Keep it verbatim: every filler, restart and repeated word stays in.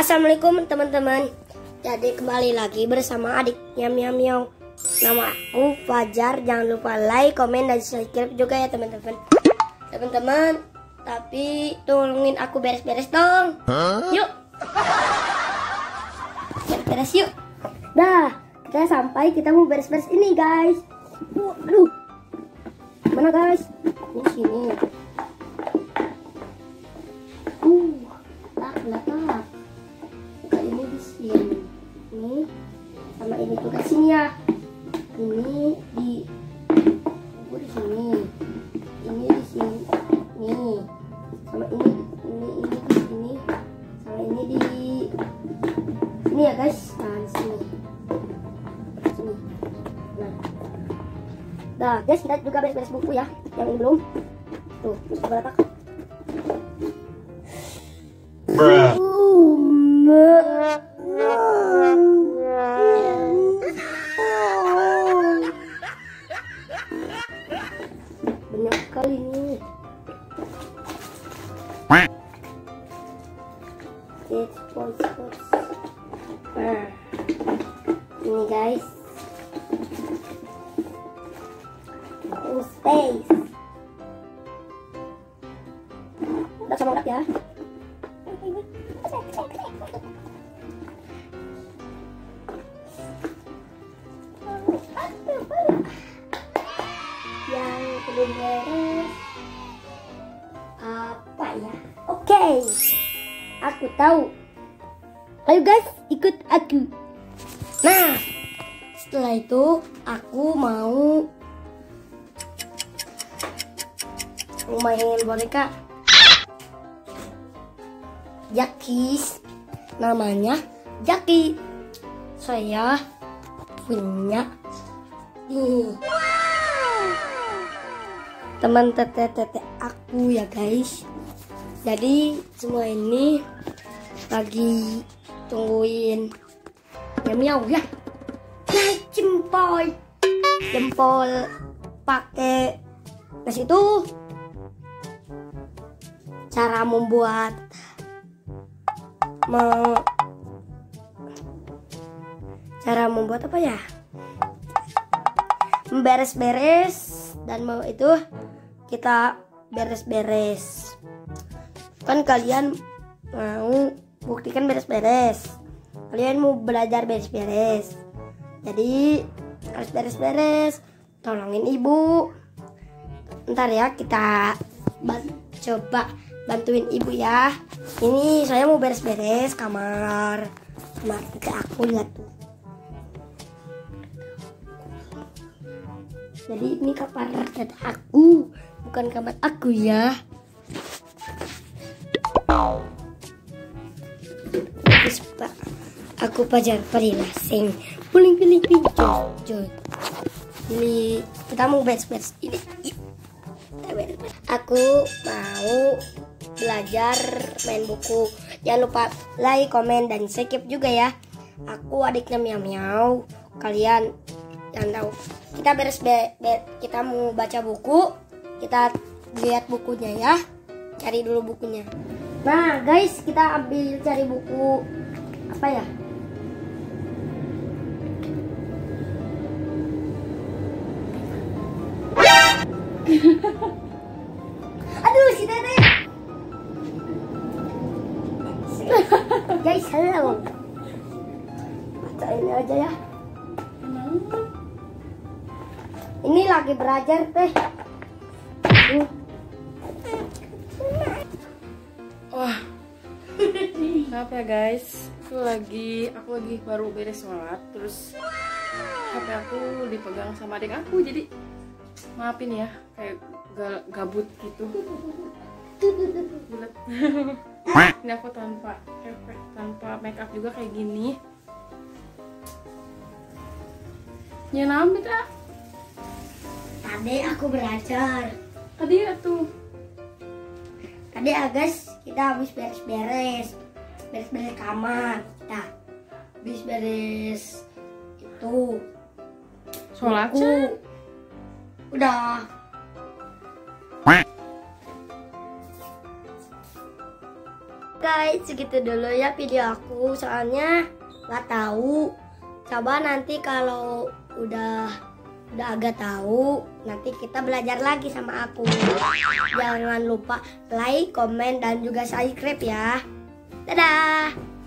Assalamualaikum teman-teman. Jadi kembali lagi bersama adik Nyam Nyam Nyam. Nama aku Fajar. Jangan lupa like, komen, dan subscribe juga ya teman-teman. Teman-teman, tapi tolongin aku beres-beres dong. Huh? Yuk. Beres-beres yuk. Dah, kita sampai kita mau beres-beres ini guys. Uh, aduh. Mana guys? Di sini. Uh, tak, tak. Ini di sini. Ini sama ini juga sini ya. Ini di oh, di sini. Ini di sini. Nih. Sama ini ini ini di sini. Sama ini di ini ya guys. Nah, di sini. Sini. Nah. Dah, guys, kita juga beres-beres buku ya. Yang ini belum. Tuh, coba letak. Bruh. Banyak sekali nih. Nah, ini guys. Oh, space. Udah sama udah ya. Yang belum beres apa ya? Oke, okay. Aku tahu. Ayo guys, ikut aku. Nah, setelah itu aku mau mau main boneka Jakis, namanya Jaki. Saya punya nih teman tete-tete aku ya guys. Jadi semua ini lagi tungguin miau ya. Nah, jempol jempol pakai nasi itu cara membuat me, cara membuat apa ya, memberes-beres dan mau itu kita beres-beres. Kan kalian mau buktikan beres-beres, kalian mau belajar beres-beres, jadi harus beres-beres. Tolongin ibu. Ntar ya kita ban- coba bantuin ibu ya. Ini saya mau beres-beres kamar kamar tete aku, lihat tuh. Jadi ini kamar tete aku, bukan kamar aku ya. Terus pak, aku Fajar Parilasing puling pilih pijo. Ini kita mau beres-beres ini. Aku mau belajar main buku. Jangan lupa like, komen, dan subscribe juga ya. Aku adiknya Miau Miau. Kalian jangan tahu. Kita beres be, be, kita mau baca buku. Kita lihat bukunya ya. Cari dulu bukunya. Nah guys, kita ambil cari buku apa ya? Aduh, si Tete. Guys, hello. Baca ini aja ya. Ini lagi belajar teh. Wah, maaf ya guys, aku lagi aku lagi baru beres sholat, terus H P aku dipegang sama adik aku, jadi maafin ya, kayak gabut gitu. Bulat. Ini aku tanpa efek, tanpa make up juga kayak gini. Nyenam kita. Tadi aku belajar. Tadi ya tuh. Tadi ya guys, kita habis beres-beres, beres-beres kamar, kita habis beres itu. Sholat buku. Udah. guys, segitu dulu ya video aku. Soalnya nggak tahu. Coba nanti kalau udah udah agak tahu, nanti kita belajar lagi sama aku. Jangan lupa like, komen, dan juga subscribe ya. Dadah.